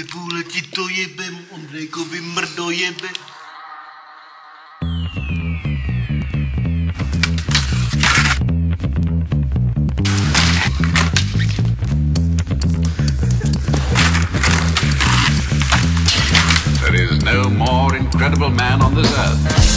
vůle ti to jebem, Ondrejkovi mrdo jebe. There is no more incredible man on this earth.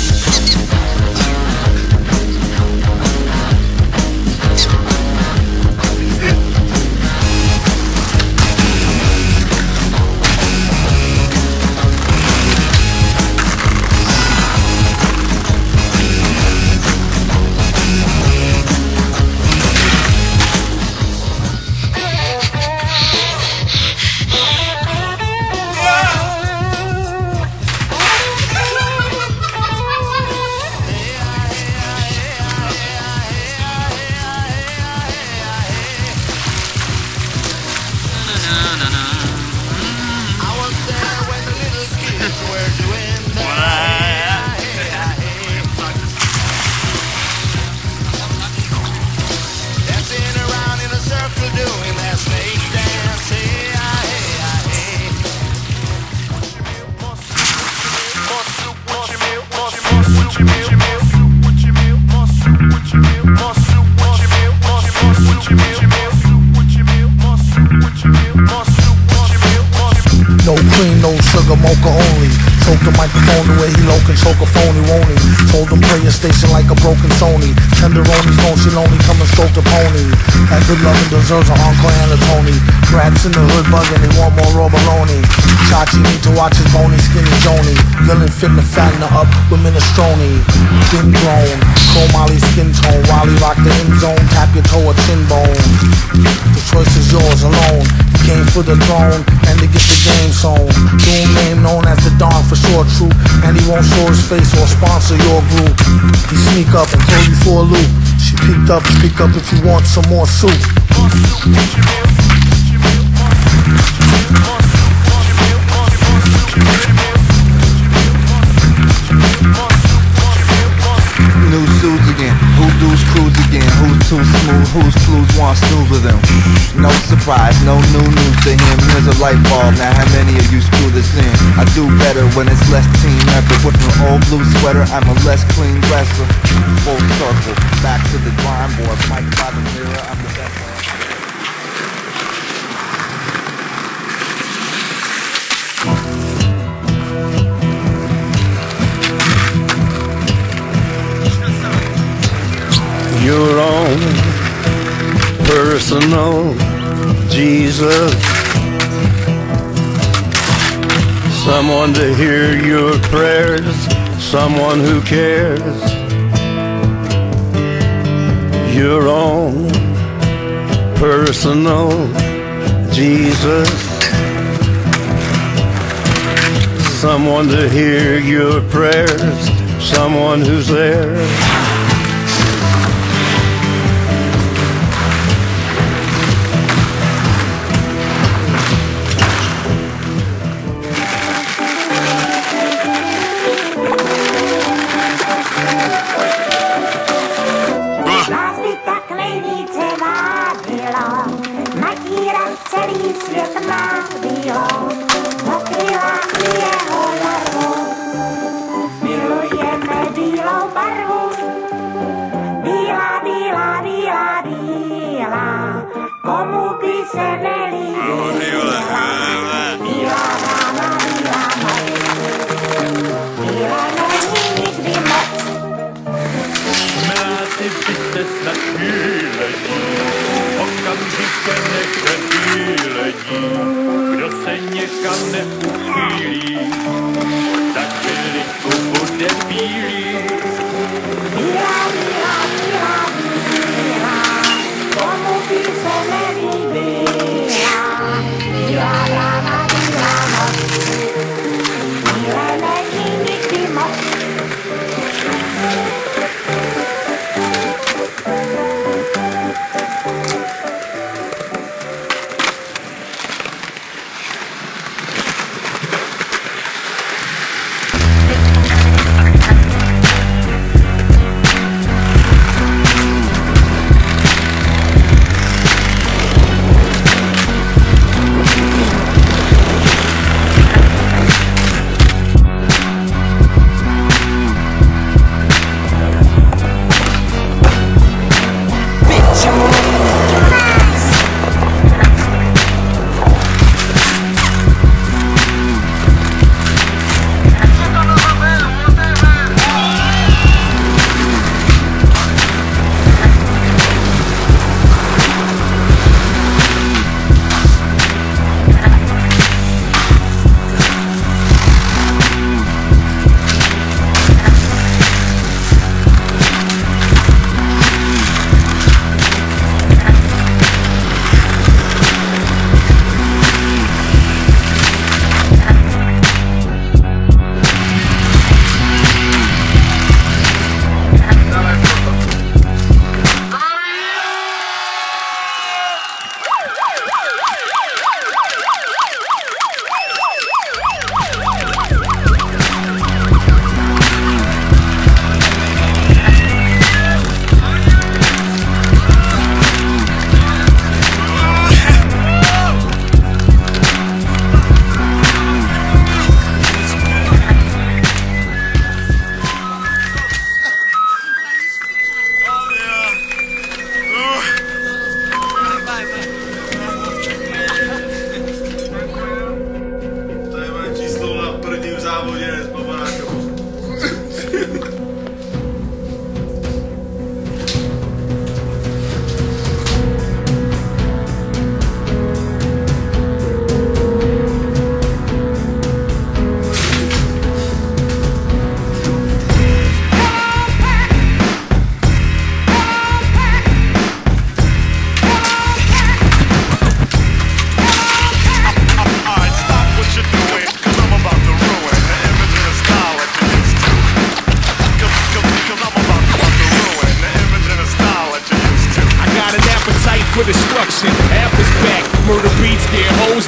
No cream, no sugar, mocha only. Choke the microphone the way he low can choke a phony, won't he? Told him play your station like a broken Sony. Tenderoni's don't she lonely, come and stroke the pony. That good loving deserves a encore and a Tony. Rats in the hood bugging, they want more raw baloney. Chachi need to watch his bony, skinny Joni. Villain fitting the fatten her up with minestrone. Been grown, Chrome Molly skin tone. While he rock the end zone, tap your toe or chin bone. The choice is yours alone. Came for the throne and to get the game sewn. Doom name known as the Don for sure true. And he won't show his face or sponsor your group. He sneak up and throw you for a loop. She peeked up, speak up if you want some more soup. New suits again, who do's cruise again, who's too smooth, whose flues want snooze with him. No surprise, no new news to him, here's a light bulb, now how many of you screw this in? I do better when it's less team effort, with an old blue sweater, I'm a less clean dresser. Full circle, back to the drawing board, mic by the mirror, I'm the best man. Your own personal Jesus, someone to hear your prayers, someone who cares. Your own personal Jesus, someone to hear your prayers, someone who's there. Celý svět má bílou, motýla i jeho larvu. Milujeme bílou barvu. Bílá, bílá, bílá, bílá, komu by se nelíbila. Bílá dáma, bílá moc. Bílé není nikdy moc. Miláci, přijďte snad bílení, okamžitě nechte bílení. Kdo se někam neuchýlí, tak byliku bude bílý. Bílá, bílá, bílá, bílá, komu by se nelíbila. Bílá dáma, bílá moc. Bílé není nikdy moc.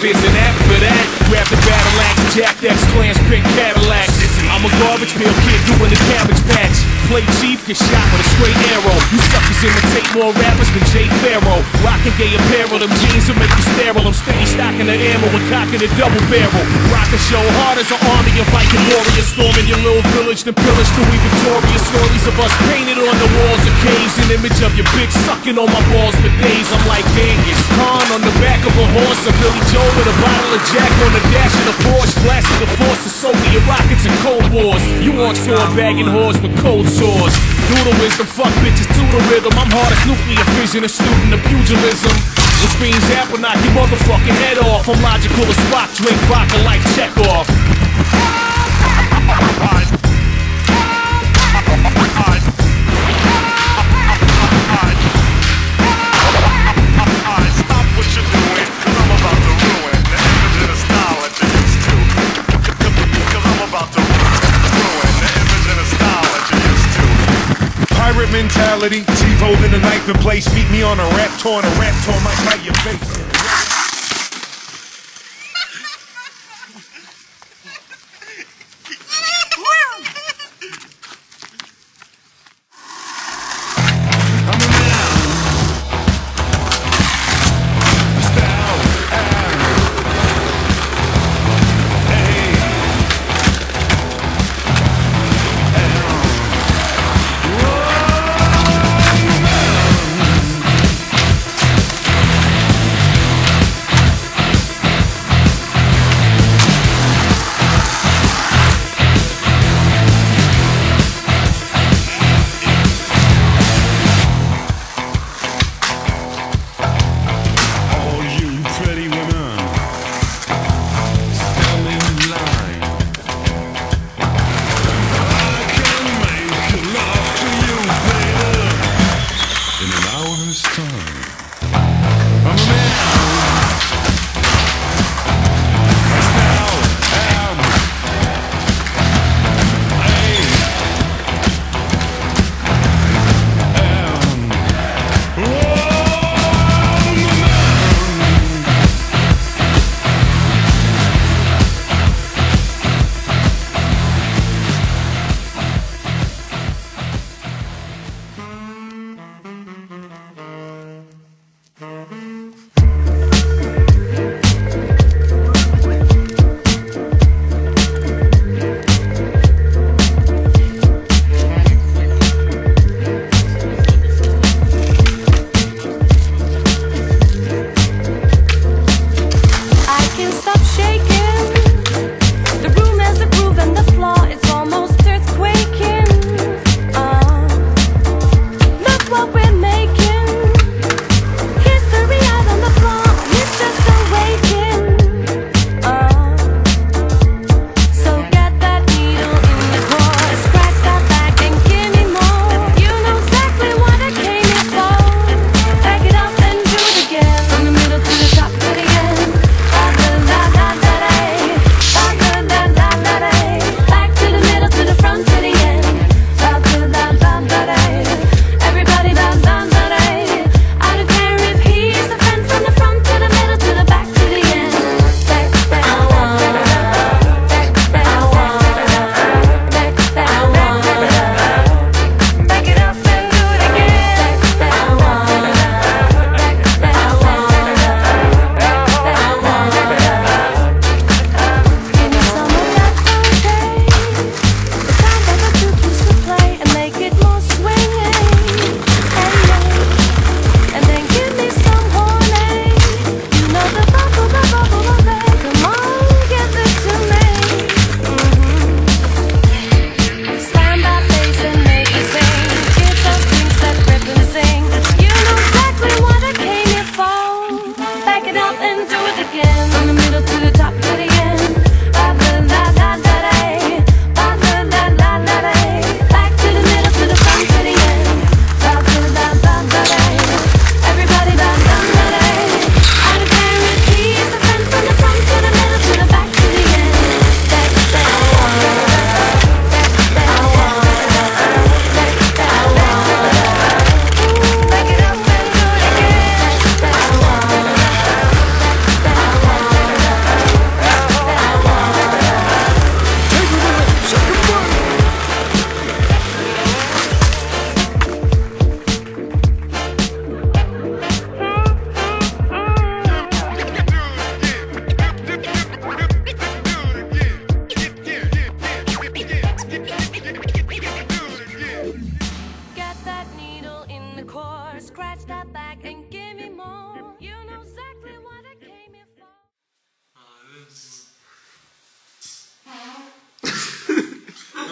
there's an app for that. Grab the battle axe, Jack X, clans, pick Cadillacs. I'm a garbage pail kid doing the cabbage patch. Play chief, get shot with a straight arrow. You suckers imitate more rappers than Jay Pharoah. Rockin' gay apparel, them jeans will make you sterile. I'm steady stocking the ammo and cocking the double barrel. Rockin' show hard as an army of Viking warriors, storming your little village, then pillage till we victorious. Stories of us painted on the walls of caves, an image of your bitch sucking on my balls for days. I'm like Genghis Khan on the back of a horse, or Billy Joe with a bottle of Jack on the dash of the Porsche, blasting the force of Soviet rockets and Cold Wars. You on tour bagging whores with cold sores. Doodle wisdom, fuck bitches to the rhythm. I'm hard as nuclear fission, a student of pugilism. Which means that will knock your motherfucking head off. I'm logical as Spock, drink vodka like Chekhov. Stop what you're doing, 'cause I'm about to ruin the image and the style that you're used to. 'Cause I'm about to ruin the image and the style that you're used to. Pirate mentality, Steve holding a knife in place. Meet me on a rap tour, and a rap tour might bite your face.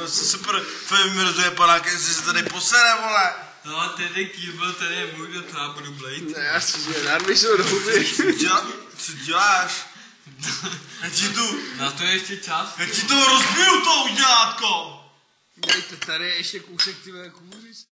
super film mrzuje panáka, jestli se tady posere, vole. No, ten kýl byl, ten je můj, do toho budu blejt. Ne, já si že narvišou do huby. Co děláš? Já ti tu... Na to je ještě čas. Já ti to rozbiju, to udělátko! Dejte, tady je ještě kousek, ty kůřiš.